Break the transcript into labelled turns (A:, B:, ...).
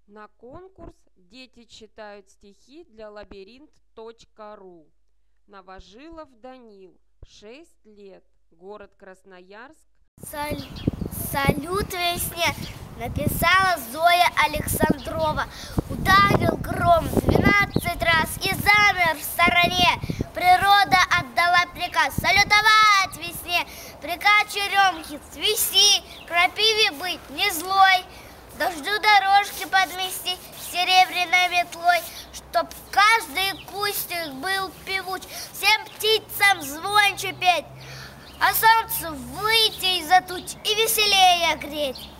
A: На конкурс дети читают стихи для лабиринт.ру. Новожилов Данил, 6 лет, город Красноярск.
B: Салют весне написала Зоя Александрова. Ударил гром 12 раз и замер в стороне. Природа отдала приказ салютовать весне. Приказ черемхи цвести, крапиве быть не злой. Дождю дорожки подмести серебряной метлой, чтоб каждый кустик был певуч, всем птицам звонче петь, а солнцу выйти из-за туч и веселее греть.